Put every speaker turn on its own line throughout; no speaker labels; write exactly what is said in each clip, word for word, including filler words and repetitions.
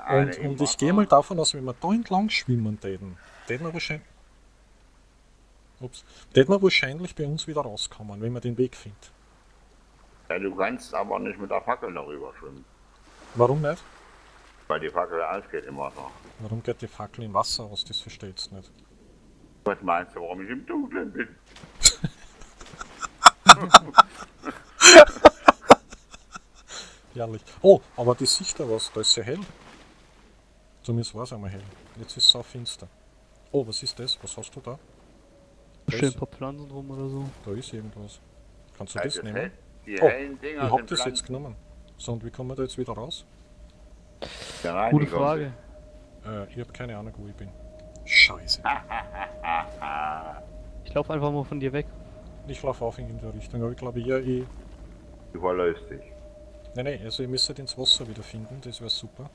Und, und ich gehe mal davon aus, wenn wir da entlang schwimmen täten, täten wir wahrscheinlich. Ups. Täten wir wahrscheinlich bei uns wieder rauskommen, wenn man den Weg findet.
Ja, du kannst aber nicht mit der Fackel darüber schwimmen.
Warum nicht?
Weil die Fackel ausgeht im Wasser.
Warum geht die Fackel im Wasser aus? Das versteht's nicht.
Was meinst du, warum ich im Dunkeln bin?
Herrlich. Oh, aber die Sicht da was, da ist ja hell. Zumindest war es einmal hell. Jetzt ist es auch finster. Oh, was ist das? Was hast du da? Da
Stehen
ist,
ein paar Pflanzen rum oder so.
da ist irgendwas. Kannst du
Ja,
das
das
nehmen?
hell- Die
Oh,
hellen Dinger
ich hab
sind
das
Pflanzen.
jetzt genommen. So, und wie kommen wir da jetzt wieder raus?
Der
Gute
Reinigung.
Frage.
Äh, ich habe keine Ahnung, wo ich bin. Scheiße.
Ich laufe einfach mal von dir weg.
Ich laufe auf in der Richtung, aber ich glaube, ja, ich...
Du verläufst dich.
Nein, nein, also ihr müsstet ins Wasser wiederfinden, das wäre super.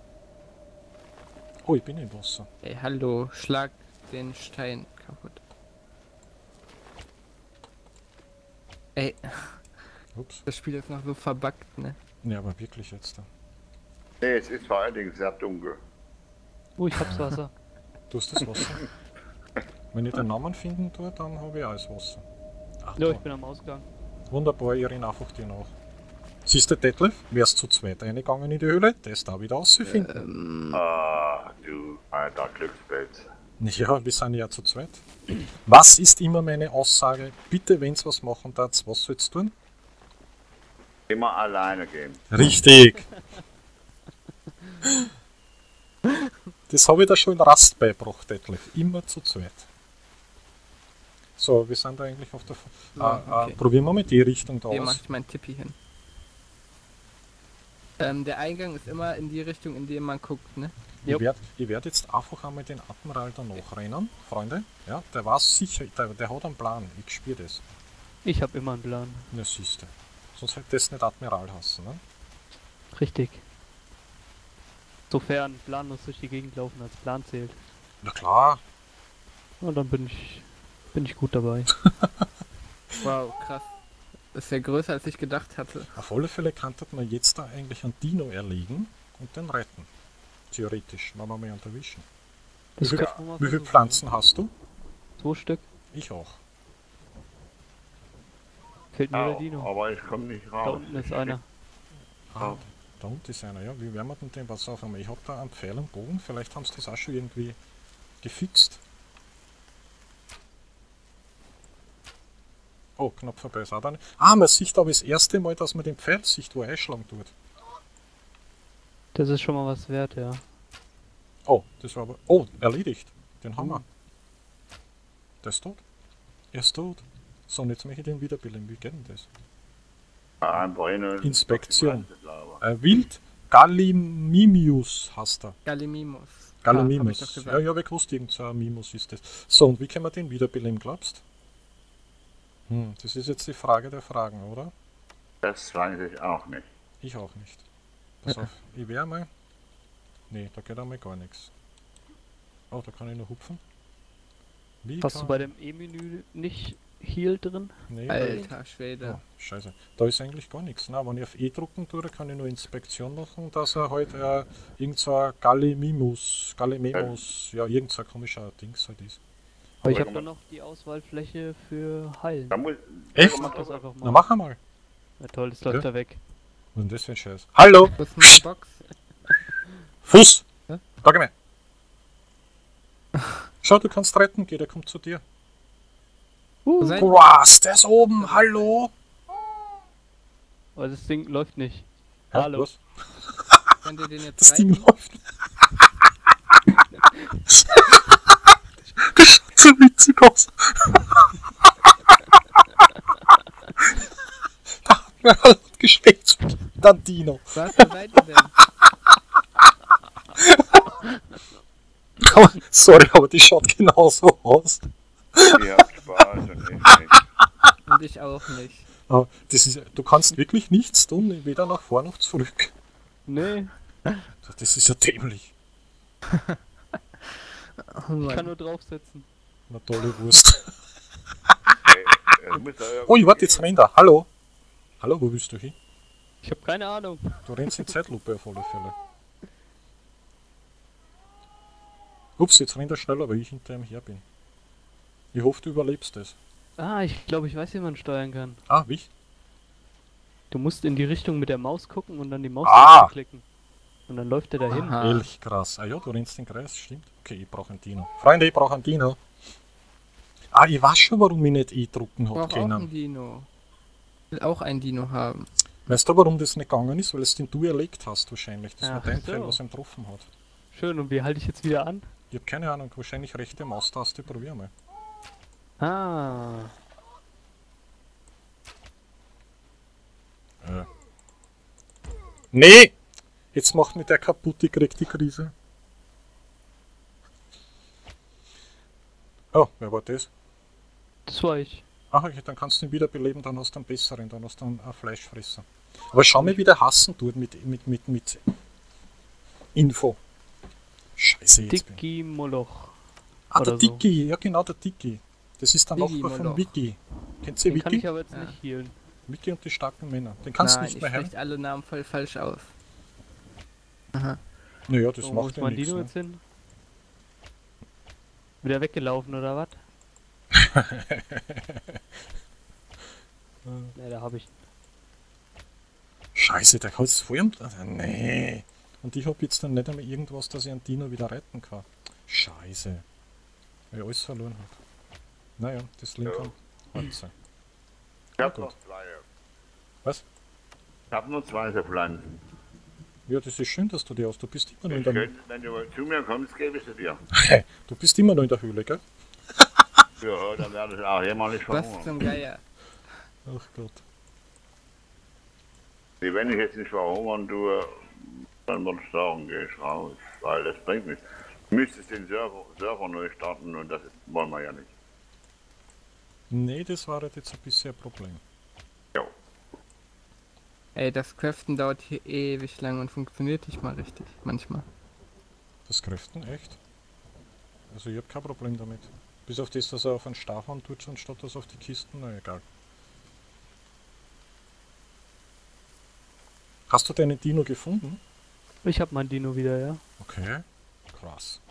Oh, ich bin im Wasser.
Ey, hallo, schlag den Stein kaputt. Ey,
Ups.
das Spiel ist noch so verbuggt, ne?
Ja, aber wirklich jetzt da.
Nee, es ist vor allen Dingen sehr dunkel.
Oh, ich hab's Wasser.
Du hast das Wasser. Wenn ich den Namen finden tue, dann habe ich alles Wasser. Ach,
Ja,
da.
ich bin am Ausgang.
Wunderbar, ich renn einfach dir nach. Siehst du, Detlef, wärst zu zweit reingegangen in die Höhle, das da wieder rauszufinden.
Ähm,
Ah, du alter Glückspilz.
Ja, wir sind ja zu zweit. Was ist immer meine Aussage? Bitte, wenn's was machen darfst, was sollst du tun?
Immer alleine gehen.
Richtig! Das habe ich da schon in Rast beigebracht, Detlef. Immer zu zweit. So, wir sind da eigentlich auf der... F
So,
ah, ah,
okay.
probieren wir mal die Richtung da
hier
aus.
mache ich meinen Tippi hin. Ähm, der Eingang ist immer in die Richtung, in die man guckt, ne?
Ich
Jupp.
werde werd jetzt einfach einmal den Admiral da nachrennen, Freunde. Ja, der weiß sicher, der, der hat einen Plan, ich spüre das.
Ich hab immer einen Plan.
Na siehste. Sonst hätte das nicht Admiral hassen, ne?
Richtig. Sofern planlos durch die Gegend laufen als Plan zählt.
Na klar.
Und dann bin ich bin ich gut dabei.
Wow, krass. Das ist ja größer, als ich gedacht hatte.
Auf alle Fälle könnte man jetzt da eigentlich einen Dino erlegen und den retten. Theoretisch, wenn wir mal erwischen. Wie,
Das
viel,
könnten wir mal
wie viele
versuchen.
Pflanzen hast du?
Zwei Stück.
Ich auch.
Fehlt nur der
Auch,
Dino.
aber ich komme nicht
Da
raus.
unten ist einer.
Ah, da unten ist einer, ja. Wie werden wir denn den? Pass auf einmal. Ich habe da einen Pfeil und Bogen. Vielleicht haben sie das auch schon irgendwie gefixt. Oh, knapp vorbei ist auch da nicht. Ah, man sieht aber das erste Mal, dass man den Pfeil sieht, wo er einschlagen tut.
Das ist schon mal was wert, ja.
Oh, das war aber... Oh, erledigt. Den haben wir. Der ist tot. Er ist tot. So, und jetzt möchte ich den wiederbeleben. Wie geht denn das?
Einfach hin und-
Inspektion.
Glaube
Äh, Wild Gallimimus heißt er.
Gallimimus.
Gallimimus.
Ah, hab ich doch
Ja,
gesagt.
ja, ich gewusst, irgend so ein Mimus ist das. So, und wie können wir den wiederbeleben, glaubst du? Hm, das ist jetzt die Frage der Fragen, oder?
Das weiß ich auch nicht.
Ich auch nicht. Pass auf, ich wäre mal. Nee, da geht einmal gar nichts. Oh, da kann ich nur hupfen. Wie
Hast
kann...
du bei dem E-Menü nicht Heal drin?
Nee,
Alter Schwede.
oh, scheiße. Da ist eigentlich gar nichts. Na, wenn ich auf E drucken tue, kann ich nur Inspektion machen, dass er halt äh, irgend so ein Gallimimus, Gallimimus, ja, irgend so ein komischer Dings halt ist.
Aber ich
Aber
habe dann noch die Auswahlfläche für Heilen.
Da muss,
Echt?
Mach das einfach
Na,
mal.
mach einmal.
Ja, toll, das läuft
Ja.
da weg.
Was ist denn das für ein Scheiß? Hallo!
Wo ist meine Box?
Fuß!
Hä?
Da geh mal. Schau, du kannst retten, geh, der kommt zu dir.
Wo seid
Was? Der ist oben, hallo!
Aber das Ding läuft nicht.
Hä,
Hallo.
was?
Könnt ihr den jetzt
Das Ding
zeigen?
läuft. Das schaut so witzig aus. Da hat mir halt gespielt. Dann Dino.
Was, wo seid ihr denn?
Aber, sorry, aber die schaut genauso aus.
ihr habt Spaß und ich nicht.
Und ich auch nicht.
Aber das ist, du kannst wirklich nichts tun, weder nach vor noch zurück.
Nee,
Das ist ja dämlich.
Oh
ich
Mann.
kann nur draufsetzen.
Na tolle Wurst.
Ey, es muss da
Oh,
irgendwie-
warte, jetzt rennt er. Hallo. Hallo, wo bist du hin?
Ich habe keine Ahnung.
Du rennst in Zeitlupe auf alle Fälle. Ups, jetzt rennt er schneller, weil ich hinter ihm her bin. Ich hoffe, du überlebst es.
Ah, ich glaube, ich weiß, wie man steuern kann.
Ah, wie?
Du musst in die Richtung mit der Maus gucken und dann die Maus
Ah!
klicken. Und dann läuft er dahin.
Aha.
Elch, krass. Ah ja, du rennst den Kreis, stimmt. Okay, ich brauche einen Dino. Freunde, ich brauche einen Dino. Ah, ich weiß schon, warum ich nicht E-drucken
Ich
habe
brauche auch ein
können.
Dino. Ich will auch ein Dino haben.
Weißt du, warum das nicht gegangen ist? Weil es den du erlegt hast wahrscheinlich. Das war
Ach
dein
so.
Teil, was ihn getroffen hat.
Schön, und wie halte ich jetzt wieder an?
Ich habe keine Ahnung, wahrscheinlich rechte Maustaste, probier mal.
Ah.
Äh. Nee! Jetzt macht mich der kaputt, ich krieg die Krise. Oh, wer war das?
Das war ich.
Ach, okay, dann kannst du ihn wiederbeleben, dann hast du einen besseren, dann hast du einen, einen Fleischfresser. Aber schau mal, wie der hassen tut mit, mit, mit, mit Info. Scheiße, jetzt bin ich.
Dicky Moloch.
Ah, der
oder so.
Dicky, ja genau, der Dicky. Das ist der
Dicky
Nachbar von
Moloch.
Vicky. Kennst du
Den kann
Vicky?
ich aber jetzt
Ja.
nicht healen.
Vicky und die starken Männer. Den kannst du
Nein,
nicht
ich
mehr hören.
spreche alle Namen voll falsch aus. Aha.
Naja, das
So, wo
macht
ist
ja
mein
nichts.
Dino
Ne?
jetzt hin? Wieder weggelaufen oder was? Ne, da habe ich.
Scheiße, der hat es vor ihm. Nee. Und ich habe jetzt dann nicht einmal irgendwas, dass ich einen Dino wieder retten kann. Scheiße. Weil ich alles verloren habe. Naja, das Lincoln hat sie.
Ich hab
gut.
noch zwei.
Was?
Ich hab nur zwei so Pflanzen.
Ja, das ist schön, dass du die hast. Du bist immer noch in
Ich
der
könnte, wenn du zu mir kommst, gebe ich sie dir.
Du bist immer noch in der Höhle, gell?
Ja, dann werde ich auch jämmerlich
Was
verhungern.
zum Geier?
Ach Gott.
Nee, wenn ich jetzt nicht verhungern tue, dann würde ich sagen, gehe ich raus. Weil das bringt nichts. Du müsstest den Server, Server neu starten und das wollen wir ja nicht.
Nee, das war halt jetzt ein bisschen ein Problem.
Ja.
Ey, das Craften dauert hier ewig lang und funktioniert nicht mal richtig. Manchmal.
Das Kräften, echt? Also ich habe kein Problem damit. Bis auf das, dass er auf einen Stab hauen tut, anstatt das auf die Kisten, na egal. Hast du deinen Dino gefunden?
Ich habe mein Dino wieder, ja.
Okay, krass.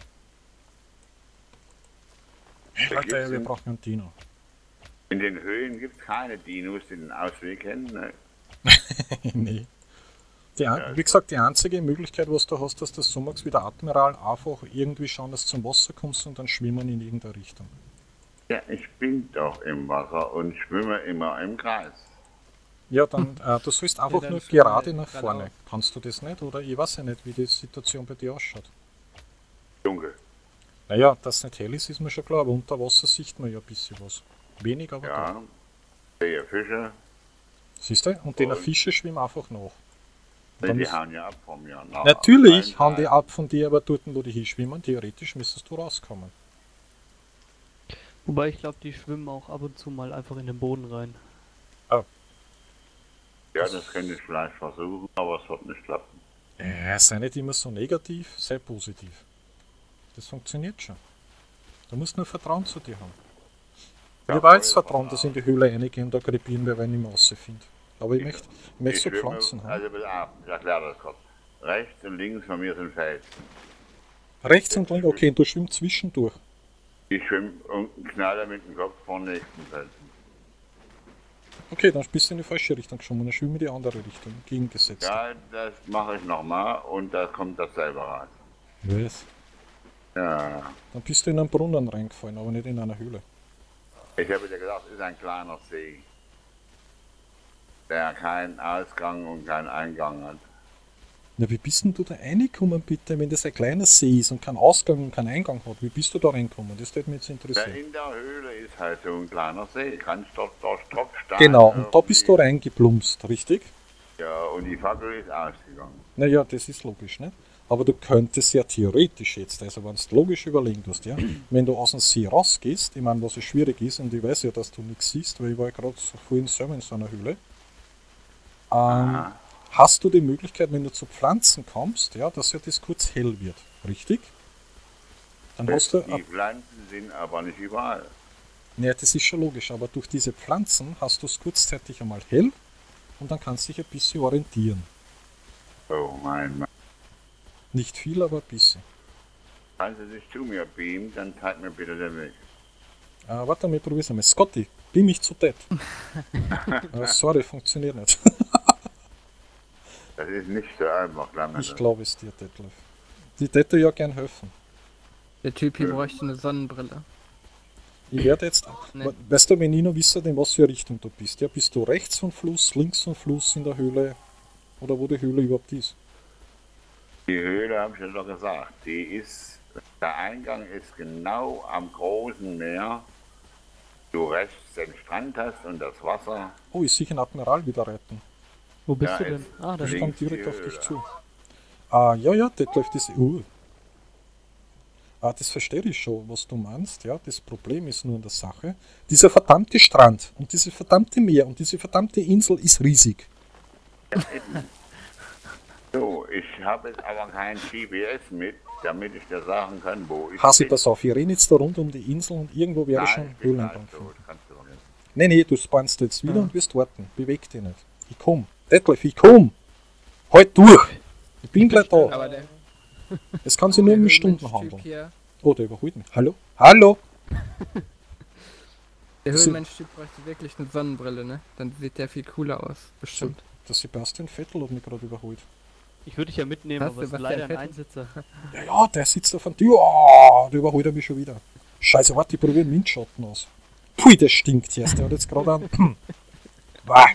Hey
Da
Leute,
gibt's
wir
einen-
brauchen einen Dino.
In den Höhlen gibt es keine Dinos, die den Ausweg kennen. Ne?
Nee. Die, ein-
Ja,
wie gesagt, die einzige Möglichkeit, was du hast, dass du so machst wie der Admiral, einfach irgendwie schauen, dass du zum Wasser kommst und dann schwimmen in irgendeine Richtung.
Ja, ich bin doch im Wasser und schwimme immer im Kreis.
Ja, dann, äh, du sollst einfach
dann
nur
schwimm
gerade
halt
nach
geradeaus.
vorne. Kannst du das nicht? Oder ich weiß ja nicht, wie die Situation bei dir ausschaut.
Dunkel.
Naja, dass es nicht hell ist, ist mir schon klar, aber unter Wasser sieht man ja ein bisschen was. Wenig, aber doch.
Ja. Sehe Fische.
Siehst du? Und den
Und-
Fische schwimmen einfach nach.
Nee,
Dann
die
ist-
hauen ja ab von mir. Nach
Natürlich
einem
hauen die
Teil.
ab von dir, aber dort, wo die hinschwimmen, theoretisch müsstest du rauskommen.
Wobei ich glaube, die schwimmen auch ab und zu mal einfach in den Boden rein.
Ja, das könnte ich vielleicht versuchen, aber es wird nicht klappen.
Äh, sei nicht immer so negativ, sei positiv. Das funktioniert schon. Du musst nur Vertrauen zu dir haben.
Ja,
ich habe auch jetzt
voll
Vertrauen, dass ich in die Höhle reingehe und da krepieren wir, wenn ich ihn rausfinde. Aber ich möchte, ich möchte so
schwimme-
Pflanzen haben.
Also, pass auf, ich erkläre das kurz. Rechts und links von mir sind Felsen.
Rechts und links, okay, und du schwimmst zwischendurch.
Ich schwimme und knalle mit dem Kopf vor den nächsten Felsen.
Okay, dann bist du in die falsche Richtung geschwommen, dann schwimme ich in die andere Richtung, gegengesetzt.
Ja, das mache ich nochmal und da kommt das selber raus.
Was?
Ja,
Dann bist du in einen Brunnen reingefallen, aber nicht in einer Höhle.
ich habe dir gesagt, es ist ein kleiner See, der keinen Ausgang und keinen Eingang hat.
Na, wie bist denn du da reingekommen, bitte, wenn das ein kleiner See ist und keinen Ausgang und keinen Eingang hat? Wie bist du da reingekommen? Das würde mich jetzt
Der
interessieren.
in der Höhle ist halt so ein kleiner See, kannst dort durch Tropfsteine.
Genau, und da bist du
irgendwie-
reingeplumpst, richtig?
Ja, und die Fackel ist ausgegangen.
Naja, das ist logisch, nicht? Aber du könntest ja theoretisch jetzt, also wenn du logisch überlegen tust, ja, wenn du aus dem See rausgehst, ich meine, was ja schwierig ist, und ich weiß ja, dass du nichts siehst, weil ich war ja gerade vorhin selber in so einer Höhle, ähm,
Aha.
hast du die Möglichkeit, wenn du zu Pflanzen kommst, ja, dass ja das kurz hell wird, richtig? Dann hast du,
Die Pflanzen sind aber nicht überall.
ja, das ist schon logisch, aber durch diese Pflanzen hast du es kurzzeitig einmal hell und dann kannst du dich ein bisschen orientieren.
Oh mein Mann.
Nicht viel, aber ein bisschen.
Falls sie sich zu mir beamt, dann zeig mir bitte den Weg.
Ah, warte mal, probier's einmal. Scotty, beam mich zu Ted. ah, sorry, funktioniert nicht.
Das ist nicht so einfach, lange.
ich glaube es dir, Detlef. Die hätte ja gern helfen.
Der Typ hier
Ja.
bräuchte eine Sonnenbrille.
Ich werde jetzt.
Nee.
Weißt du, wenn ich noch wisse, in was für Richtung du bist? Ja, bist du rechts vom Fluss, links vom Fluss in der Höhle? Oder wo die Höhle überhaupt ist?
Die Höhle, habe ich ja doch gesagt, die ist, der Eingang ist genau am großen Meer. Du rechts den Strand hast und das Wasser.
Oh, ich sehe einen Admiral wieder retten.
Wo bist
Ja,
du denn?
jetzt
Ah, da
Ich
links
komme
steht.
direkt
die
auf dich
Höhle.
zu. Ah, ja, ja, Detlef, das. Uh. Ah, das verstehe ich schon, was du meinst. Ja, das Problem ist nur in der Sache. Dieser verdammte Strand und dieses verdammte Meer und diese verdammte Insel ist riesig.
So, ich habe jetzt aber kein G P S mit, damit ich dir sagen kann, wo ich
Hasi,
bin.
pass auf, ich renne jetzt da rund um die Insel und irgendwo werde ich
Nein,
schon
ich bin
Höhleneingang
gleich
finden.
tot, kannst du vergessen.
Nee, nee, du spawnst jetzt wieder
Ja.
und wirst warten. Beweg dich nicht. Ich komm. Detlef, ich komm. Halt durch. Ich bin gleich da.
Aber der,
Es kann sich nur um
der
Stunden
Höhlenmensch-Typ
handeln.
hier,
Oh, der überholt mich. Hallo? Hallo?
der
Das sind-
Höhlenmensch-Typ bräuchte wirklich eine Sonnenbrille, ne? Dann sieht der viel cooler aus. Bestimmt.
Der Sebastian Vettel hat mich gerade überholt.
Ich würde dich ja mitnehmen,
Was,
aber es ist
Sebastian
leider ein
Vettel?
Einsitzer.
Ja, ja, der sitzt auf der Tür. Oh, der überholt er mich schon wieder. Scheiße, warte, ich probiere den Windschatten aus. Pui, der stinkt jetzt. Der hat jetzt gerade an. Bah.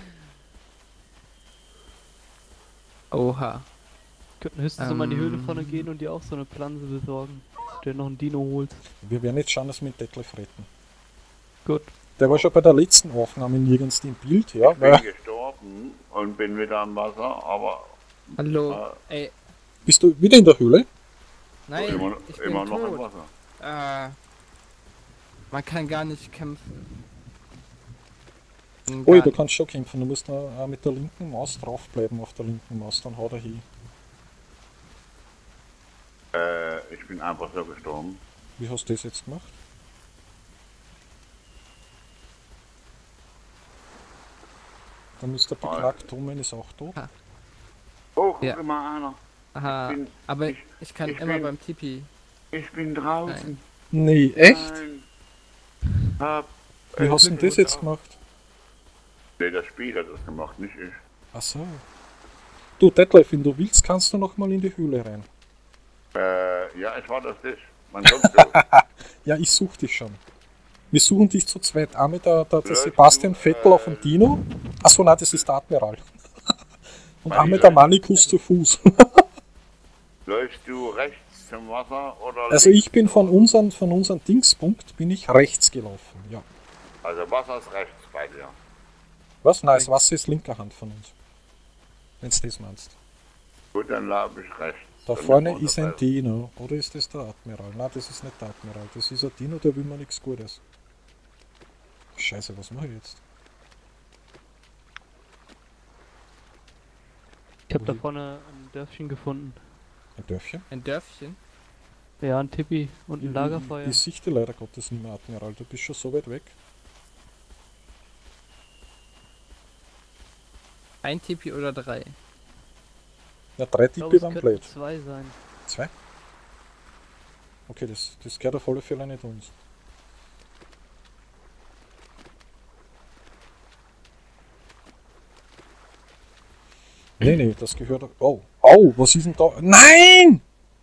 Oha.
Könnten höchstens um an die Höhle
Ähm.
vorne gehen und dir auch so eine Pflanze besorgen. Der noch einen Dino holt.
Wir werden jetzt schauen, dass wir den Detlef retten.
Gut.
Der war schon bei der letzten Aufnahme nirgends im Bild, ja.
Ich bin
Weil,
gestorben und bin wieder am Wasser, aber
Hallo. Ey,
bist du wieder in der Höhle?
nein,
immer,
ich bin
immer noch am
tot.
Wasser.
Äh, man kann gar nicht kämpfen.
Ui,
Gar
du kannst schon kämpfen. Du musst noch äh, mit der linken Maus draufbleiben auf der linken Maus, dann haut er hin.
Äh, ich bin einfach so gestorben.
Wie hast du das jetzt gemacht? Dann müsste der beknackt Tommen ist auch tot.
Oh, guck
Ja.
mal einer.
Aha,
Ich bin-
aber
ich-
ich, kann
ich
immer
bin-
beim Tipi.
Ich bin draußen.
Nee, echt?
Nein. Hab,
Wie
äh,
hast du denn das jetzt gemacht?
Nee, das Spiel hat das gemacht, nicht ich.
Ach so. Du, Detlef, wenn du willst, kannst du noch mal in die Höhle rein.
Äh, ja, ich war das nicht. Man kommt so.
Ja, ich suche dich schon. Wir suchen dich zu zweit. Einmal der, der, der
Läufst
Sebastian
du,
Vettel
äh,
auf dem Dino. Achso, nein, das ist der Admiral. Und
Mein
einmal
Lieber.
der Manikus zu Fuß.
Läufst du rechts zum Wasser oder
Also
links?
ich bin von unserem von unserem Dingspunkt bin ich rechts gelaufen. Ja.
Also Wasser ist rechts bei dir.
Was? Nein, das Wasser ist linker Hand von uns. Wenn du das meinst.
Gut, dann laufe ich rechts.
Da
Dann
vorne
runter
ist ein
bei-
Dino. Oder ist das der Admiral? Nein, das ist nicht der Admiral. Das ist ein Dino, der will mir nichts Gutes. Scheiße, was mache ich jetzt?
Ich habe da
Wohin?
vorne ein Dörfchen gefunden.
Ein Dörfchen?
Ein Dörfchen.
Ja, ein Tipi und ein Lagerfeuer.
Ich sehe dich leider Gottes nicht mehr, Admiral. Du bist schon so weit weg.
Ein Tipi oder drei.
Ja, drei
Ich glaube,
Tippe
es
waren
könnten
blöd.
zwei sein.
Zwei? Okay, das, das gehört auf alle Fälle nicht uns. Nee, nee, das gehört. Oh, oh, was ist denn da? Nein!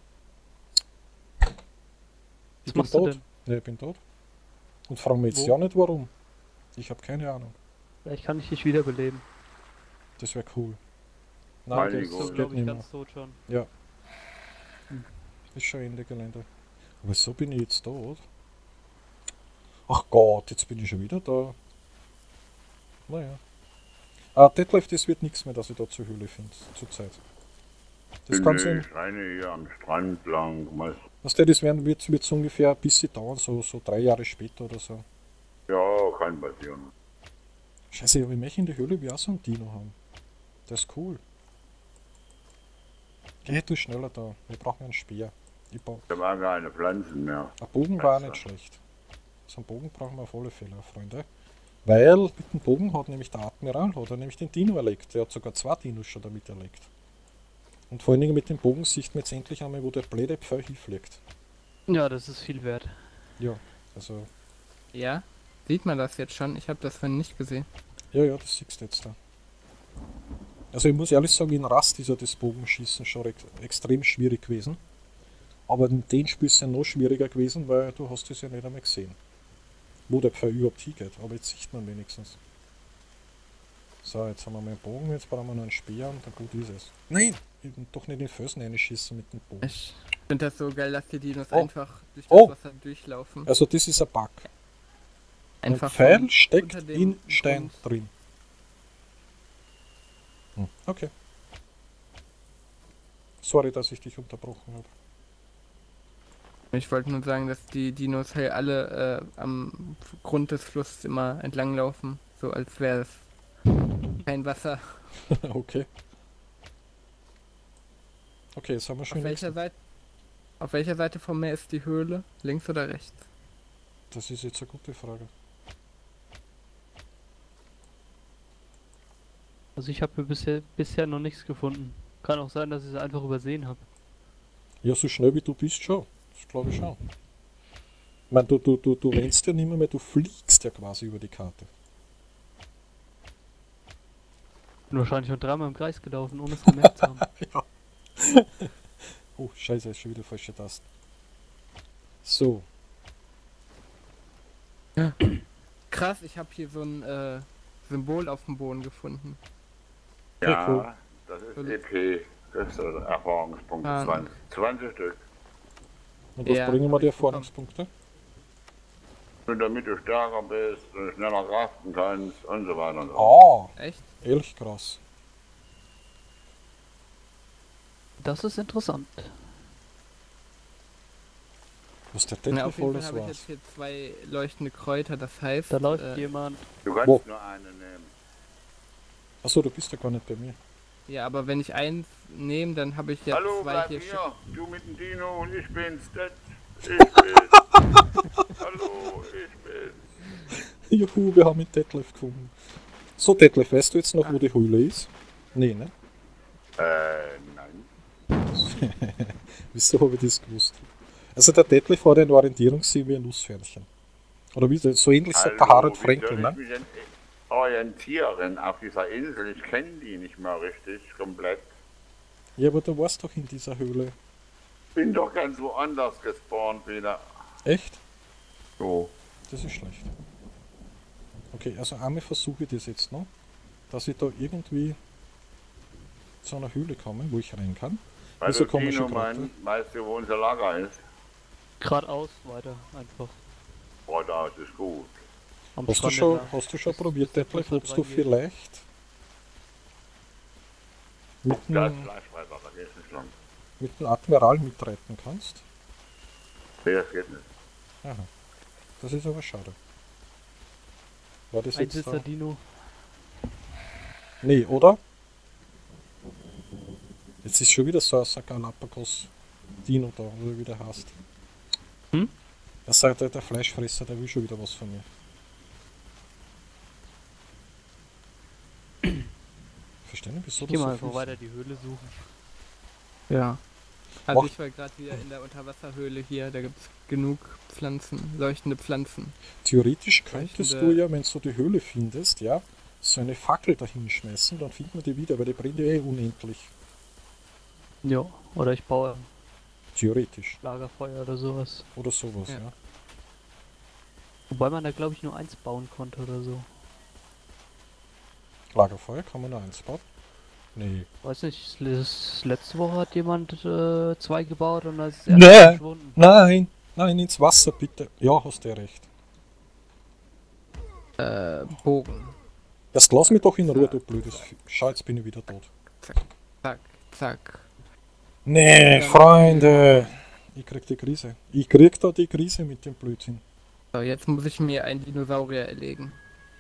Ich
Was
bin
machst du
tot.
denn?
Nee, ich bin tot. Und frag mich jetzt
Wo?
ja nicht warum. Ich habe keine Ahnung.
Vielleicht kann ich dich wiederbeleben.
Das wäre cool.
Meine
Nein, das,
Güte.
das
So
geht
glaube ich
nicht mehr.
ganz tot schon.
Ist schon Ende Gelände. Aber so bin ich jetzt tot. Ach Gott, jetzt bin ich schon wieder da. Naja. Ah, Detlef, das wird nichts mehr, dass ich da zur Höhle finde, zur Zeit. Das kann
Nee,
sein.
ich renne hier am Strand lang. Mal-
Was der das werden wird, wird so ungefähr ein bisschen dauern, so, so drei Jahre später oder so.
Ja, kann passieren.
Scheiße, aber ich möchte in der Höhle wie auch so ein Dino haben. Das ist cool. Geh du schneller da. Wir brauchen einen Speer. Ich brauch,
Da waren keine Pflanzen mehr.
ein Bogen war auch nicht schlecht. So einen Bogen brauchen wir auf alle Fälle, Freunde. Weil mit dem Bogen hat nämlich der Admiral hat er nämlich den Dino erlegt. Der hat sogar zwei Dinos schon damit erlegt. Und vor allen Dingen mit dem Bogen sieht man jetzt endlich einmal, wo der blöde Pfeil hinfliegt.
Ja, das ist viel wert.
Ja, also,
Ja? Sieht man das jetzt schon? Ich habe das vorhin nicht gesehen.
ja, ja, das siehst du jetzt da. Also ich muss ehrlich sagen, in Rust ist ja das Bogenschießen schon ex extrem schwierig gewesen. Aber in den Spiel ist es ja noch schwieriger gewesen, weil du hast es ja nicht einmal gesehen. Wo der Pfeil überhaupt hingeht, aber jetzt sieht man wenigstens. So, jetzt haben wir mal einen Bogen, jetzt brauchen wir noch einen Speer und dann gut ist es. Nein! Ich will doch nicht in den Felsen reinschießen mit dem Bogen.
Ich finde das so geil, dass die Dinos
Oh.
einfach durch das
Oh.
Wasser durchlaufen.
Also das ist ein Bug.
Einfach
ein Pfeil
von
steckt
unter dem
in Stein
Grund.
drin. Hm, okay. Sorry, dass ich dich unterbrochen habe.
Ich wollte nur sagen, dass die Dinos halt alle äh, am Grund des Flusses immer entlang laufen. So als wäre es kein Wasser.
Okay. Okay, jetzt haben wir schon
Auf
den
welcher,
nächsten.
Seite, auf welcher Seite vom Meer ist die Höhle? Links oder rechts?
Das ist jetzt eine gute Frage.
Also ich habe bisher, bisher noch nichts gefunden. Kann auch sein, dass ich es einfach übersehen habe.
Ja, so schnell wie du bist schon. Das glaube ich schon. Ich meine, du, du, du, du rennst ja nicht mehr, mehr, du fliegst ja quasi über die Karte.
Bin wahrscheinlich schon dreimal im Kreis gelaufen, ohne es gemerkt zu haben.
Ja. Oh, scheiße, ist schon wieder falsche Taste. So,
Krass, ich habe hier so ein äh, Symbol auf dem Boden gefunden.
Okay,
Ja,
cool.
das ist E P. Das ist der Erfahrungspunkt.
Ah.
zwanzig, zwanzig Stück.
und was
Ja,
bringen wir
hab
dir
ich bekommen.
Erfahrungspunkte?
Und damit du stärker bist und schneller kraften kannst und so weiter und so fort.
Ah,
Echt?
ehrlich krass.
Das ist interessant.
Was der
Na,
Deckel
auf jeden
voll
Fall
ist,
habe ich
war's.
jetzt hier zwei leuchtende Kräuter, das heißt...
Da läuft
äh,
jemand.
Du kannst
Wo?
nur eine nehmen.
Achso, du bist ja gar nicht bei mir.
Ja, aber wenn ich eins nehme, dann habe ich ja
Hallo,
zwei
bleib
hier
hier.
stehen.
Du mit dem Dino und ich bin's. Das, ich bin's. Hallo, ich bin's.
Juhu, wir haben den Detlef gefunden. So, Detlef, weißt du jetzt noch, wo die Höhle ist? Nee, ne?
Äh, nein.
Wieso habe ich das gewusst? Also der Detlef hat einen Orientierungssinn wie ein Nussfähnchen. Oder wie so ähnlich sagt der Harald
wie
Frenkel,
soll ich
ne?
mich denn orientieren auf dieser Insel? Ich kenne die nicht mehr richtig, komplett.
Ja, aber du warst doch in dieser Höhle.
Bin doch ganz woanders gespawnt wieder.
Echt?
So.
Das ist schlecht. Okay, also einmal versuche ich das jetzt noch, dass ich da irgendwie zu einer Höhle komme, wo ich rein kann.
Weil
Wieso
du
komische
Dino
Kräuter?
mein, weißt du, wo unser Lager ist?
Geradeaus weiter, einfach.
Boah, das ist gut.
Am
Hast du
Strand
schon,
entlang.
hast du schon
Das-
probiert,
das
Detlef,
wird
ob du
reingehen.
vielleicht mit
Da ist
dem,
Fleischfresser, da geht's nicht lang.
mit dem Admiral mitreiten kannst?
Nee, das geht nicht.
Aha. Das ist aber schade. War das jetzt
Einsitzer
da?
Dino.
Nee, oder? Jetzt ist schon wieder so ein Galapagos Dino da, oder wie der heißt.
Hm?
Er sagt, der Fleischfresser, der will schon wieder was von mir. Verstehen Sie, wieso
Geh
das
mal
so
einfach
viel
weiter die Höhle suchen.
Ja. Also
Mach-
ich war gerade wieder in der Unterwasserhöhle hier, da gibt es genug Pflanzen, leuchtende Pflanzen.
Theoretisch könntest
Leuchtende-
du ja, wenn du die Höhle findest, ja, so eine Fackel dahin schmeißen, dann findet man die wieder, weil die brennt ja eh unendlich.
Ja, oder ich baue
Theoretisch.
Lagerfeuer oder sowas.
Oder sowas, ja.
Ja.
Wobei man da glaube ich nur eins bauen konnte oder so.
Lagerfeuer kann man nur eins bauen. Nee.
Weiß nicht, das letzte Woche hat jemand äh, zwei gebaut und dann ist es
Nee.
erst verschwunden.
Nein, nein, ins Wasser bitte. Ja, hast du recht.
Äh, Bogen.
Jetzt lass mich doch in Ruhe, du blödes Vieh. Schau, jetzt bin ich wieder tot.
Zack, zack.
Nee,
Ja.
Freunde! Ich krieg die Krise. Ich krieg da die Krise mit dem Blödsinn.
So, jetzt muss ich mir einen Dinosaurier erlegen.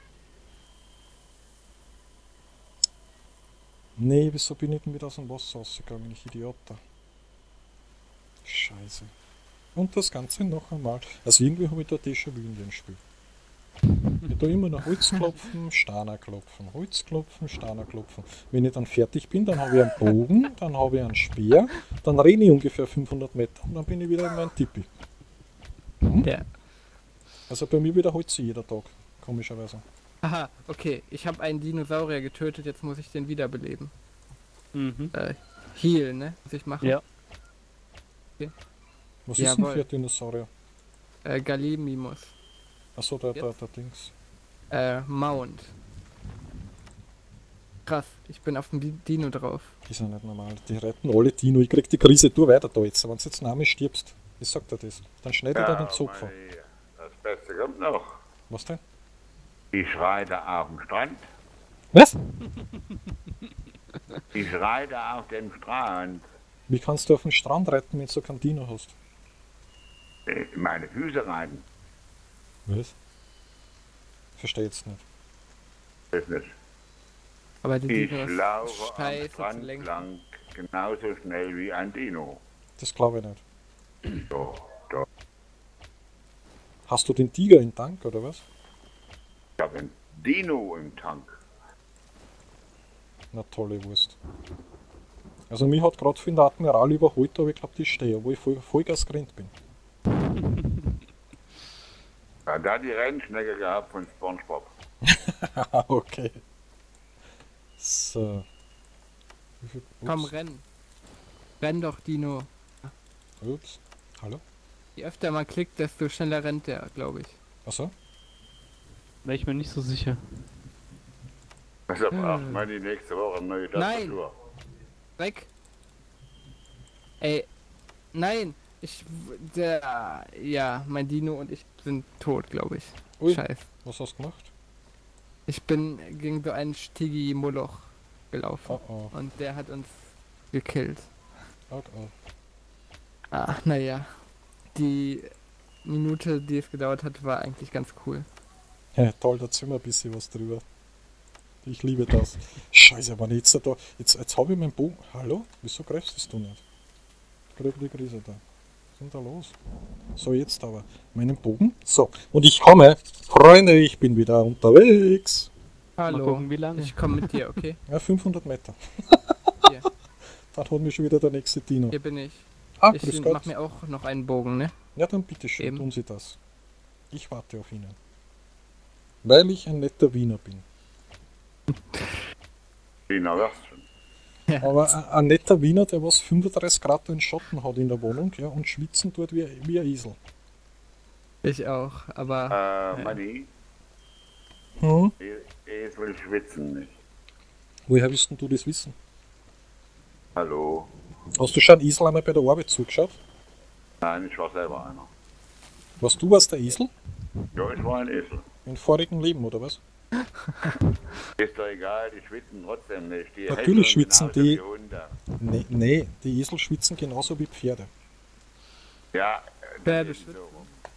Nee, wieso bin ich denn wieder aus dem Wasser rausgegangen, ich Idiot da. Scheiße. Und das Ganze noch einmal. Also irgendwie habe ich da Déjà-vu in dem Spiel. Ich da immer nach Holz klopfen, Steiner klopfen, Holz klopfen, Steiner klopfen. Wenn ich dann fertig bin, dann habe ich einen Bogen, dann habe ich einen Speer, dann renne ich ungefähr fünfhundert Meter und dann bin ich wieder in meinem Tipi.
Ja.
Also bei mir wiederholt sie jeder Tag, komischerweise.
Aha, okay. Ich habe einen Dinosaurier getötet, jetzt muss ich den wiederbeleben.
Mhm.
Äh, Heal, ne? Was ich mache?
Ja.
Was ist denn
Jawohl.
für ein Dinosaurier?
Äh, Gallimimus.
Achso, der, der,
Jetzt?
der Dings.
Äh, Mount. Krass, ich bin auf dem Di- Dino drauf.
Ist ja nicht normal. Die retten alle Dino. Ich krieg die Krise, du weiter da jetzt. Wenn du jetzt Name stirbst, ich sag dir das. Dann schneidet er den Zug vor.
Manni, das Beste kommt noch.
Was denn?
Ich reite auf dem Strand.
Was?
Ich reite auf dem Strand.
Wie kannst du auf den Strand retten, wenn du so kein Dino hast?
Äh, Meine Füße reiten.
Was? Versteh jetzt nicht.
Das nicht.
Aber die
Ich
Dinos
laufe am
scheiße zu
Strand
lenken.
lang genauso schnell wie ein Dino.
Das glaube ich nicht.
Doch, doch.
Hast du den Tiger im Tank oder was?
Ich habe ein Dino im Tank.
Na tolle Wurst. Also mich hat gerade für den Admiral überholt, aber ich glaube die stehe, wo ich voll, Vollgas gerannt bin.
Ja, da die Rennschnecke gehabt von SpongeBob.
Okay. So. Wie viel?
Komm,
Ups.
renn. Renn doch, Dino.
Ups. Hallo?
Je öfter man klickt, desto schneller rennt der, glaube ich.
Achso?
Wäre ich mir nicht so sicher.
Deshalb
Hm.
braucht man die nächste Woche eine neue
Nein.
Tastatur.
Weg! Ey, nein! Ich. Der. Ja, mein Dino und ich sind tot, glaube ich.
Ui.
Scheiß.
Was hast du gemacht?
Ich bin gegen so einen Stigi-Moloch gelaufen.
Oh oh.
Und der hat uns gekillt.
Oh oh.
Ah, naja. Die Minute, die es gedauert hat, war eigentlich ganz cool.
Ja, toll, da ziehen wir ein bisschen was drüber. Ich liebe das. Scheiße, wenn ich jetzt da. Jetzt, jetzt habe ich meinen Bogen. Hallo? Wieso greifst du nicht? Greif die Krise da. Was ist denn da los? So, jetzt aber. Meinen Bogen. So, und ich komme. Freunde, ich bin wieder unterwegs.
Mal
Hallo.
gucken, wie lange.
Ich komme mit dir, okay?
Ja, fünfhundert Meter.
Hier,
Dann hat mich schon wieder der nächste Dino.
hier bin ich.
Ah,
Ich
grüß
mach
Gott.
mir auch noch einen Bogen, ne?
Ja, dann bitteschön,
Eben.
tun Sie das. Ich warte auf Ihnen. Weil ich ein netter Wiener bin.
Wiener Würstchen.
Aber ein, ein netter Wiener, der was fünfunddreißig Grad in Schatten hat in der Wohnung, ja, und schwitzen tut wie, wie ein Esel.
Ich auch, aber.
Äh,
Ja.
Manni,
Hm?
E- Esel schwitzen nicht.
Woher willst denn du das wissen?
Hallo?
Hast du schon einen Esel einmal bei der Arbeit zugeschaut?
Nein, ich war selber einer.
Was, du warst der Esel?
Ja, ich war ein Esel.
Im vorigen Leben, oder was?
Ist doch egal, die schwitzen trotzdem nicht. Die
Natürlich
häscheln
schwitzen
genauso
die-
wie Hunde.
Nee, nee, die Esel schwitzen genauso wie Pferde.
Ja, äh, das
Pferde
ist so.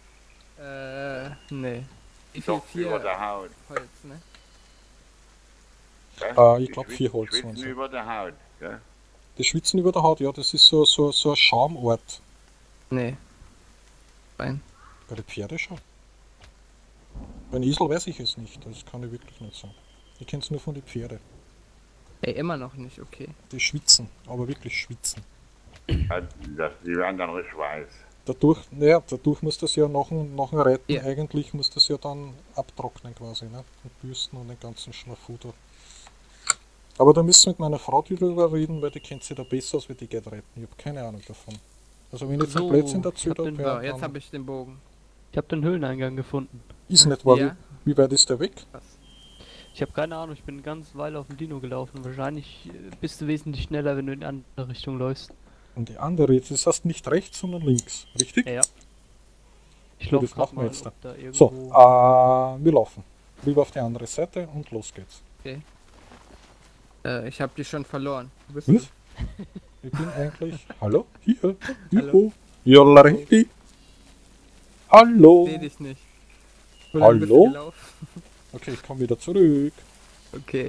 Äh, nee. Wie viel?
Doch, über
Vier
der Haut.
Holz, ne?
Gell?
Ah, ich
Die
glaub,
schwit-
vier Holz waren
Schwitzen
sie.
über der Haut. Gell?
Die schwitzen über der Haut, ja, das ist so, so, so ein Schaumort.
Nee. Nein.
Bei den Pferden schon. Bei den Esel weiß ich es nicht, das kann ich wirklich nicht sagen. Ich kenne es nur von den Pferden.
Ey, immer noch nicht, okay.
Die schwitzen, aber wirklich schwitzen.
Ja, das, die werden dann richtig weiß.
Dadurch, naja, dadurch muss das ja nach dem, nach dem Reiten
Ja.
eigentlich muss das ja dann abtrocknen quasi, ne? Und bürsten und den ganzen Schnafuder. Aber da müssen wir mit meiner Frau drüber reden, weil die kennt sich da besser aus, wie die geht reiten. Ich habe keine Ahnung davon. Also wenn ich jetzt
So,
ein Blödsinn
ich
dazu
hab den-
habe,
So,
ja,
jetzt
dann
habe ich den Bogen.
Ich habe den Höhleneingang gefunden.
ist nicht wahr.
Ja.
Wie, wie weit ist der weg?
Ich habe keine Ahnung, ich bin eine ganze Weile auf dem Dino gelaufen. Wahrscheinlich äh, bist du wesentlich schneller, wenn du in die andere Richtung läufst.
Und die andere, das heißt nicht rechts, sondern links, richtig?
Ja. Ich
So,
laufe
das machen wir
mal,
jetzt
ob da irgendwo...
So, äh, wir laufen. Rüber auf die andere Seite und los geht's.
Äh, ich habe die schon verloren. Wo bist
Was?
du?
Ich bin eigentlich. Hallo? Hier?
Hallo?
Juhu. Jollariki. Hallo.
Ich seh dich nicht. Wo lang bist du
Hallo?
gelaufen?
Okay, ich komme wieder zurück.
Okay.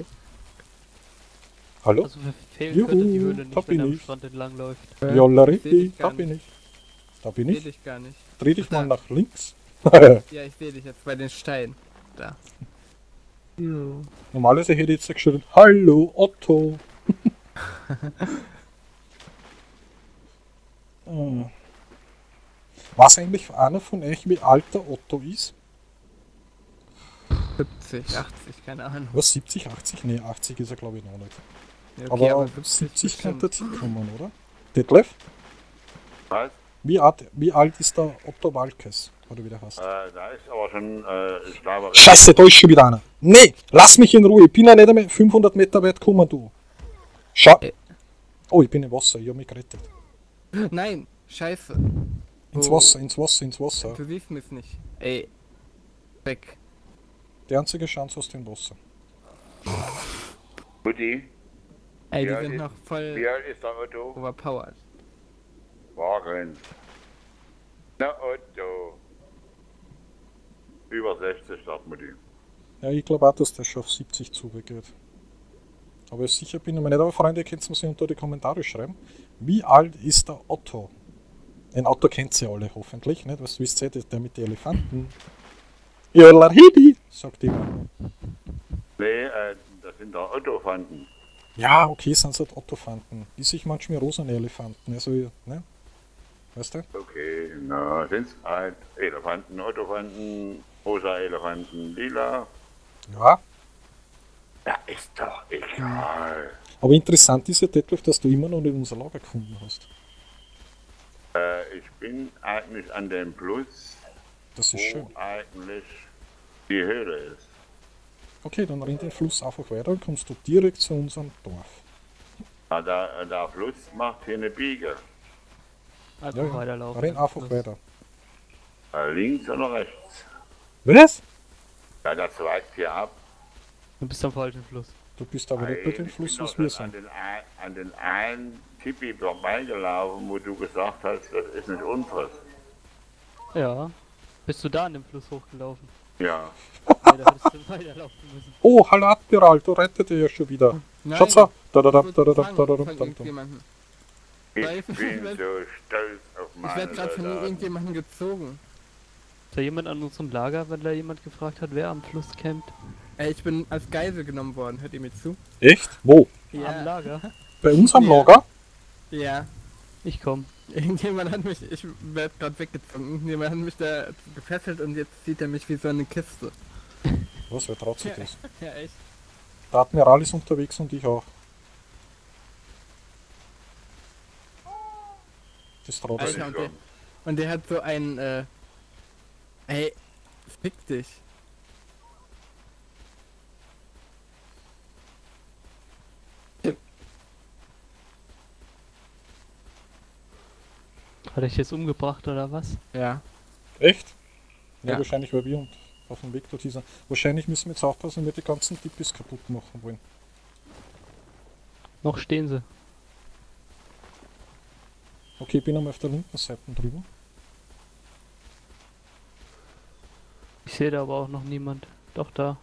Hallo?
Also verfehlen
Juhu,
könnte die Höhle
da
nicht, wenn
bin
er am
ich.
Strand entlang läuft.
Äh, seh
Jollariki.
dich gar
Da bin
nicht.
ich. Da bin
Ich
ich.
seh dich gar nicht.
Dreh dich mal
Da.
nach links.
Ja, ich sehe dich jetzt bei den Steinen. Da.
Normalerweise hätte ich jetzt geschrieben, hallo Otto. Ah. Was eigentlich einer von euch, wie alt der Otto ist?
siebzig, achtzig, keine Ahnung.
Was, siebzig, achtzig? Nee, achtzig ist er glaube ich noch nicht.
Ja,
aber siebzig könnte er hinkommen, oder? Detlef?
Was?
Wie alt, wie alt ist der Otto Walkes? Oder wie der heißt?
Äh, da ist aber schon, äh, ich glaube...
Scheiße, da ist schon wieder einer. Nee, lass mich in Ruhe. Ich bin ja nicht einmal fünfhundert Meter weit gekommen, du. Schau. Oh, ich bin im Wasser. Ich habe mich gerettet.
Nein, scheiße.
Ins
Oh.
Wasser, ins Wasser, ins Wasser.
Du siehst mich nicht. Ey. Weg.
Die einzige Chance aus dem Wasser.
Mutti,
Ey, die
Ja,
sind
die-
noch voll
wie alt ist der Otto?
overpowered.
Wagen. Na Otto. Über sechzig, sagt Mutti.
Ja, ich glaube auch, dass der schon auf siebzig zugeht. Aber sicher bin ich mir nicht. Aber Freunde, ihr könnt es mir unter die Kommentare schreiben. Wie alt ist der Otto? Den Otto kennt ihr alle hoffentlich, nicht? Was wisst ihr, der mit den Elefanten? Jollarhidi, sagt immer.
Nee, äh, das sind der Otto-Fanden.
Ja, okay, sind es halt Ottofanten. Die sich manchmal rosane Elefanten. Also, ne? Weißt du?
Okay, na, sind's halt Elefanten, Otto-Fanden, rosa Elefanten, lila.
Ja.
Ja, ist doch egal.
Aber interessant ist ja, Detlef, dass du immer noch nicht unser Lager gefunden hast.
Äh, ich bin eigentlich an dem Plus,
Das ist schön.
wo eigentlich die Höhle ist.
Okay, dann renn den Fluss einfach weiter und kommst du direkt zu unserem Dorf.
Ah, der, der Fluss macht hier eine Biege.
Einfach
Ja, ja.
weiterlaufen.
Renn einfach
Das-
weiter.
Äh, links oder rechts?
Was?
Ja, der zweigt hier ab.
Du bist am falschen Fluss.
Du bist aber nicht bei
Ey,
dem
ich
Fluss,
bin
was
doch
wir
schon an
sind.
den, ein- an den einen Tippi vorbeigelaufen, wo du gesagt hast, das ist nicht unseres.
Ja. Bist du da an dem Fluss hochgelaufen?
Ja.
Nee, da hättest du weiterlaufen müssen.
Oh, hallo Admiral, du rettet ihr ja schon wieder.
Nein,
Schaut's an. Da, da, da,
ich
da, da,
wurde
da,
gefangen
da, da,
von
da, da, da.
irgendjemandem.
Ich
Weil-
bin so stolz auf
Ich
meine
werde gerade von
Soldaten.
irgendjemandem gezogen.
Ist da jemand an unserem Lager, wenn da jemand gefragt hat, wer am Fluss campt?
Ey, ich bin als Geisel genommen worden. Hört ihr mir zu?
Echt? Wo?
Am Lager?
Bei uns am
Ja.
Lager?
Ja.
Ich komm.
Irgendjemand hat mich, ich werde gerade weggezogen. Irgendjemand hat mich da gefesselt und jetzt sieht er mich wie so eine Kiste.
Was, wer traut sich
Ja.
das?
Ja, echt.
Der Admiral ist unterwegs und ich auch. Das traut er sich.
Alter, und der, und der hat so ein, äh... Ey, fick dich.
Hat er dich jetzt umgebracht oder was?
Ja.
Echt? Ja,
Ja.
wahrscheinlich, weil wir und auf dem Weg dorthin sind. Wahrscheinlich müssen wir jetzt aufpassen, wenn wir die ganzen Tippis kaputt machen wollen.
Noch stehen sie.
Okay, ich bin einmal auf der linken Seite drüber.
Ich sehe da aber auch noch niemand. Doch da.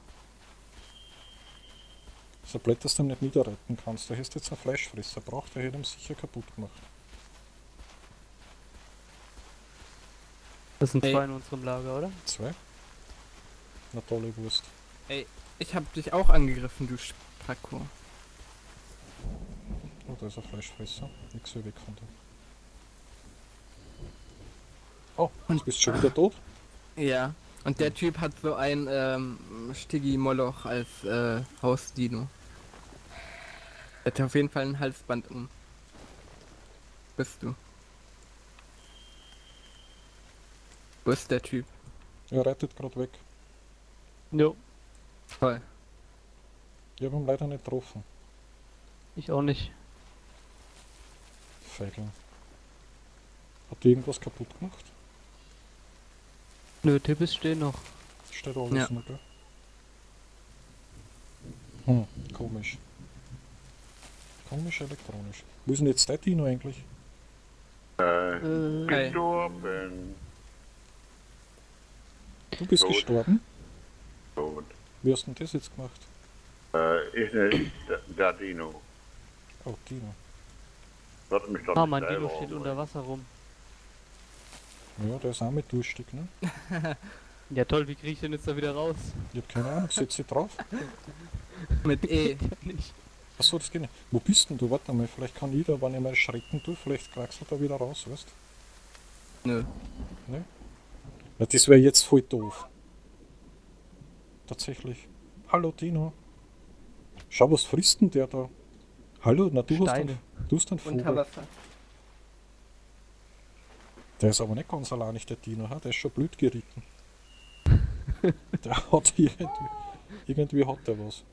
So blöd, dass du ihn nicht niederretten kannst. Da hast du jetzt einen Fleischfresser braucht, der hätte ihn sicher kaputt gemacht.
Das sind
Ey.
zwei in unserem Lager, oder?
Zwei? Na tolle Wurst.
Ich hab dich auch angegriffen, du Spacko.
Oh, da ist ein Fleischfresser. Nix so weg von dir. Oh, jetzt bist du schon wieder tot?
Ja. Und der Typ hat so ein, ähm, Stiggy Moloch als, äh, Hausdino. Er hat auf jeden Fall ein Halsband um. Bist du. Wo ist der Typ?
Er reitet gerade weg.
Jo.
Toll.
Ich habe ihn leider nicht getroffen.
Ich auch nicht.
Feigling. Hat die irgendwas kaputt gemacht?
Nö, Tippis stehen noch.
Steht alles
Ja.
noch, gell? Hm, komisch. Komisch elektronisch. Wo ist denn jetzt der Dino eigentlich?
Äh,
Äh,
Hey.
gestorben.
Du bist
Tot.
gestorben?
Tot.
Wie hast du denn das jetzt gemacht?
Äh, ich nicht, der, der Dino.
Oh, Dino.
Wird mich doch
ah,
nicht
mein
selber
Dino steht
umbringen.
unter Wasser rum.
Ja, der ist auch mit durstig, ne?
Ja toll, wie krieg ich den jetzt da wieder raus?
Ich hab keine Ahnung, setz sie drauf.
Mit E.
Nicht.
Achso, das geht nicht. Wo bist denn du? Warte mal, vielleicht kann ich da, wenn ich mal schrecken tue, vielleicht kriegst du da wieder raus, weißt
Nö.
Ja, das wäre jetzt voll doof. Tatsächlich. Hallo Dino. Schau, was frisst denn der da? Hallo, na du hast
Steine.
einen, du hast einen Vogel.
Unter Wasser.
Der ist aber nicht ganz allein, nicht der Dino, ha? Der ist schon blöd geritten. Der hat irgendwie, irgendwie hat der was.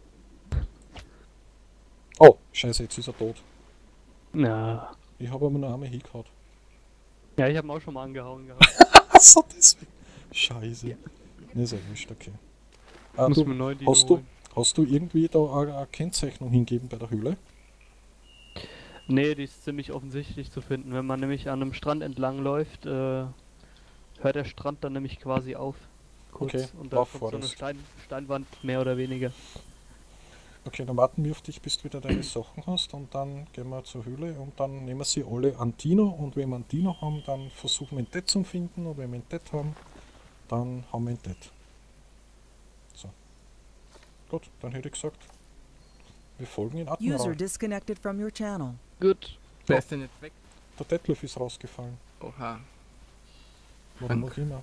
Oh, scheiße, jetzt ist er tot.
Na.
Ich habe aber noch einmal hingehauen.
Ja, ich habe ihn auch schon mal angehauen gehabt.
Achso, deswegen. Scheiße. Ja. Nee, ist ja wurscht, okay. Ah,
Muss
du,
mir neu Dino
hast, du,
holen.
hast du irgendwie da eine, eine Kennzeichnung hingeben bei der Höhle?
Nee, die ist ziemlich offensichtlich zu finden. Wenn man nämlich an einem Strand entlang läuft, äh, hört der Strand dann nämlich quasi auf. Kurz.
Okay,
Und da
lauf
kommt so eine
vorerst.
Stein, Steinwand, mehr oder weniger.
Okay, dann warten wir auf dich, bis du wieder deine Sachen hast und dann gehen wir zur Höhle und dann nehmen wir sie alle an Dino und wenn wir einen Dino haben, dann versuchen wir ihn dort zu finden und wenn wir ihn dort haben, dann haben wir ihn dort. So. Gut, dann hätte ich gesagt, wir folgen in
User
Admiral.
disconnected from your channel.
Gut.
Wer
Ja.
ist denn jetzt weg?
Der Detlef ist rausgefallen.
Oha.
Warum
Dank.
auch immer.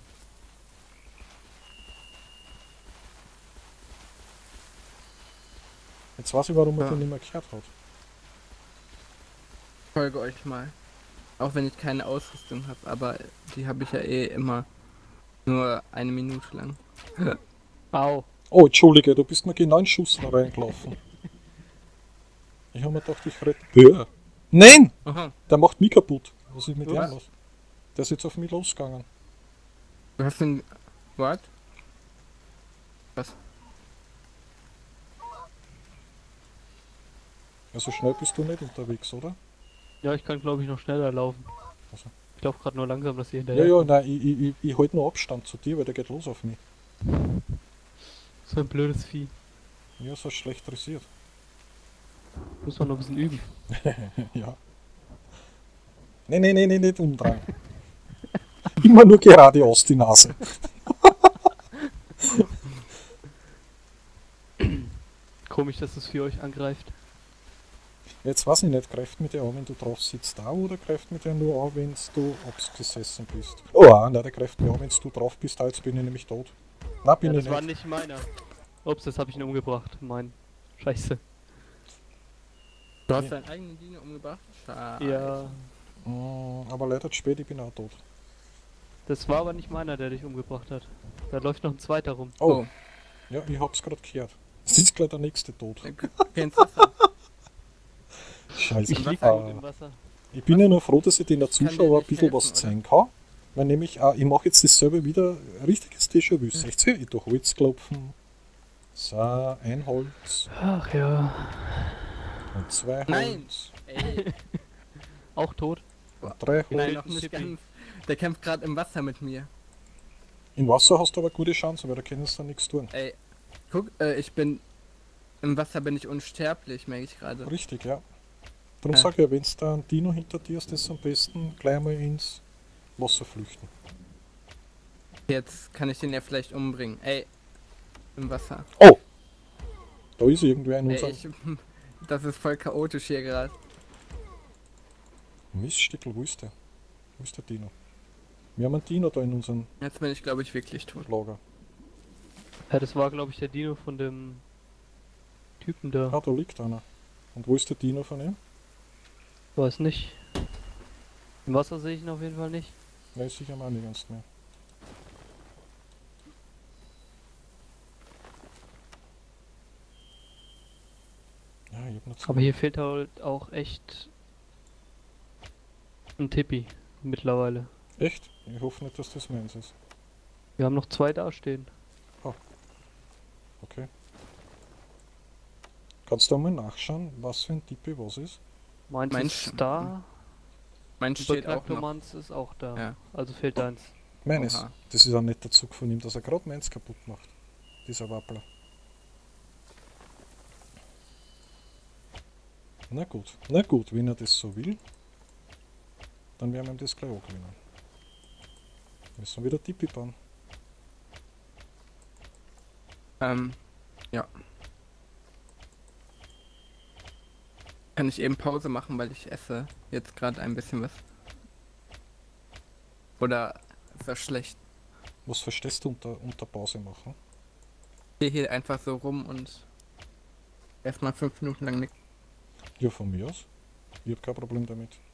Jetzt weiß ich, warum er
Ja.
den nicht mehr gehört hat.
Folge euch mal. Auch wenn ich keine Ausrüstung habe, aber die habe ich ja eh immer nur eine Minute lang.
Au.
Oh, Entschuldige, du bist mir genau in Schuss reingelaufen. Ich habe mir gedacht, ich rette. Ja. Nein!
Aha.
Der macht mich kaputt. Was ist mit
Was?
dem los? Der ist jetzt auf mich losgegangen.
Du hast den. What? Was?
Ja, so schnell bist du nicht unterwegs, oder?
Ja, ich kann glaube ich noch schneller laufen.
Ach so.
Ich laufe gerade nur langsam, dass ihr
Ja,
hinterher.
ja, nein, ich, ich, ich, ich halte nur Abstand zu dir, weil der geht los auf mich.
So ein blödes Vieh.
Ja, so schlecht dressiert.
Muss man noch ein bisschen üben.
Ja. Nee, nee, nee, nee, nicht umdrehen. Immer nur geradeaus die Nase.
Komisch, dass es für euch angreift.
Jetzt weiß ich nicht, greift mit dir an, wenn du drauf sitzt da oder greift mit dir nur an, wenn du abgesessen bist? Oh, ah, nein, der greift mir an, wenn du drauf bist, ah, jetzt bin ich nämlich tot. Nein, bin
Ja,
ich
das war
nicht.
nicht meiner. Ups, das habe ich ihn umgebracht. Mein. Scheiße.
Du hast
Ja.
deinen eigenen Dino umgebracht? Schade.
Ja.
Mm, aber leider zu spät, ich bin auch tot.
Das war aber nicht meiner, der dich umgebracht hat. Da läuft noch ein zweiter rum.
Oh, ja, ich hab's gerade gehört. Es ist gleich der nächste tot.
Du kennst das ja.
Scheiße.
Ich lieg
Ah,
gut im Wasser.
ich bin ja nur froh, dass ich den
Kann
Zuschauer
dir
ein
nicht
bisschen
helfen,
was
oder?
zeigen kann. Weil nämlich, auch, ich mache jetzt dasselbe wieder, richtiges Déjà-vu. Seht ihr? Ich tue Holz klopfen. So, ein Holz
Ach ja.
und zwei
Nein.
Holz
Ey,
Auch tot.
und drei
nein,
Holz.
noch nicht
Chippy.
ganz. Der kämpft gerade im Wasser mit mir.
In Wasser hast du aber gute Chancen, weil da können sie dann nichts tun.
Ey, guck, äh, ich bin. Im Wasser bin ich unsterblich, merke ich gerade.
Richtig, ja. Darum
Ja.
sage ich ja, wenn du da einen Dino hinter dir hast, ist am besten gleich mal ins Wasser flüchten.
Jetzt kann ich den ja vielleicht umbringen. Ey, im Wasser.
Oh! Da ist irgendwer in
Ey,
unserem
ich, das ist voll chaotisch hier gerade.
Miststickel. Wo ist der? Wo ist der Dino? Wir haben einen Dino da in unserem
Jetzt bin ich, glaube ich, wirklich tot.
Lager.
Ja, das war glaube ich der Dino von dem Typen da.
Ah, da liegt einer. Und wo ist der Dino von ihm?
Weiß nicht. Im Wasser sehe ich ihn auf jeden Fall nicht.
Weiß ich auch nicht ganz mehr. Ja, ich hab noch zwei.
Aber hier fehlt halt auch echt ein Tippi mittlerweile.
Echt? Ich hoffe nicht, dass das meins ist.
Wir haben noch zwei dastehen.
Okay. Kannst du mal nachschauen, was für ein Tippi was ist?
Meins
Meins
ist
schon.
da.
Mein steht auch noch.
Beknacknummans ist auch da.
Ja.
Also fehlt eins.
Meines.
Oha.
Das ist ein netter Zug von ihm, dass er gerade meins kaputt macht. Dieser Wappler. Na gut, na gut, wenn er das so will, dann werden wir ihm das gleich auch gewinnen. Müssen wir wieder Tippi bauen.
Ähm, ja. Kann ich eben Pause machen, weil ich esse jetzt gerade ein bisschen was. Oder ist das schlecht?
Was verstehst du unter, unter Pause machen?
Ich gehe hier einfach so rum und erstmal fünf Minuten lang nichts.
Ja, von mir aus. Ich habe kein Problem damit.